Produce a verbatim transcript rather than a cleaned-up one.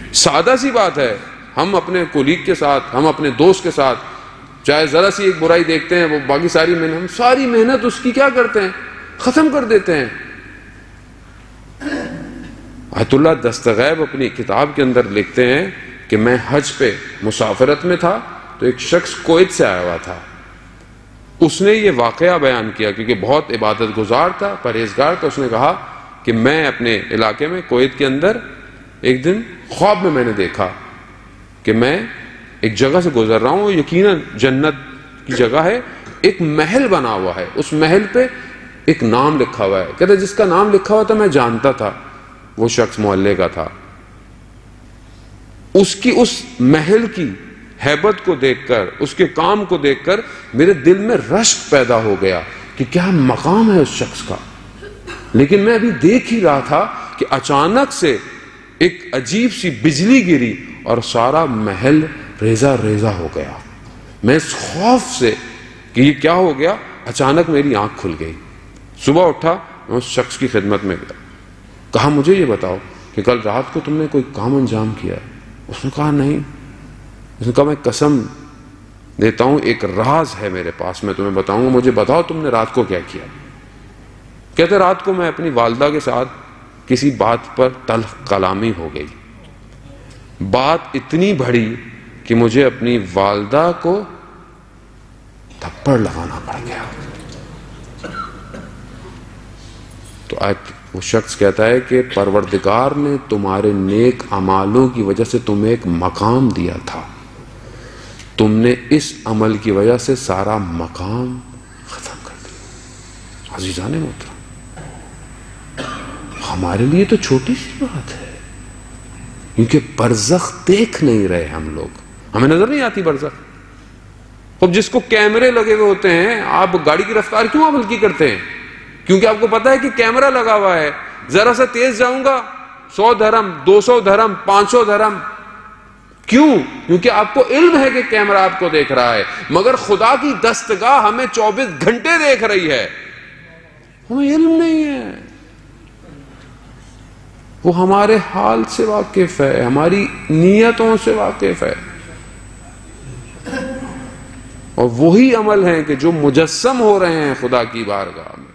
سادہ سی بات ہے، ہم اپنے کولیگ کے ساتھ، ہم اپنے دوست کے ساتھ چاہے ذرا سی ایک برائی دیکھتے ہیں، وہ باقی ساری محنت ہم ساری محنت اس کی کیا کرتے ہیں؟ ختم کر دیتے ہیں۔ آیت اللہ دستغیب اپنی کتاب کے اندر لکھتے ہیں کہ میں حج پہ مسافرت میں تھا تو ایک شخص کویت سے آیا ہوا تھا، اس نے یہ واقعہ بیان کیا کیونکہ بہت عبادت گزار تھا، پرہیزگار تھا۔ اس نے کہا کہ میں اپنے علاقے میں کویت کے اندر ایک دن خواب میں میں نے دیکھا کہ میں ایک جگہ سے گزر رہا ہوں، یقیناً جنت کی جگہ ہے، ایک محل بنا ہوا ہے، اس محل پہ ایک نام لکھا ہوا ہے۔ کہتا جس کا نام لکھا ہوا تھا میں جانتا تھا، وہ شخص محلے کا تھا۔ اس کی اس محل کی ہیبت کو دیکھ کر، اس کے کام کو دیکھ کر میرے دل میں رشک پیدا ہو گیا کہ کیا مقام ہے اس شخص کا۔ لیکن میں ابھی دیکھ ہی رہا تھا کہ اچانک سے ایک عجیب سی بجلی گری اور سارا محل ریزہ ریزہ ہو گیا۔ میں اس خوف سے کہ یہ کیا ہو گیا، اچانک میری آنکھ کھل گئی۔ صبح اٹھا، میں اس شخص کی خدمت میں گیا، کہا مجھے یہ بتاؤ کہ کل رات کو تم نے کوئی کام انجام کیا؟ اس نے کہا نہیں۔ اس نے کہا میں قسم دیتا ہوں ایک راز ہے میرے پاس، میں تمہیں بتاؤں گا، مجھے بتاؤ تم نے رات کو کیا کیا۔ کہتے رات کو میں اپنی والدہ کے ساتھ کسی بات پر تلخ کلامی ہو گئی، بات اتنی بڑی کہ مجھے اپنی والدہ کو تھپڑ لگانا پڑ گیا۔ تو آیت وہ شخص کہتا ہے کہ پروردگار نے تمہارے نیک اعمالوں کی وجہ سے تمہیں ایک مقام دیا تھا، تم نے اس عمل کی وجہ سے سارا مقام ختم کر دیا۔ عزیزان محترم، ہمارے لیے تو چھوٹی سی بات ہے، کیونکہ برزخ دیکھ نہیں رہے ہم لوگ، ہمیں نظر نہیں آتی برزخ۔ اب جس کو کیمرے لگے ہوئے ہوتے ہیں، آپ گاڑی کی رفتار کیوں آپ ہلکی کرتے ہیں؟ کیونکہ آپ کو پتا ہے کہ کیمرہ لگا ہوا ہے، ذرا سا تیز جاؤں گا سو دھرم، دو سو دھرم، پانچ سو دھرم۔ کیوں؟ کیونکہ آپ کو علم ہے کہ کیمرہ آپ کو دیکھ رہا ہے، مگر خدا کی دستگاہ ہمیں چوبیس گھنٹے دیکھ رہی ہے، ہمیں علم نہیں ہے۔ وہ ہمارے حال سے واقف ہے، ہماری نیتوں سے واقف ہے، اور وہی عمل ہیں کہ جو مجسم ہو رہے ہیں خدا کی بارگاہ میں۔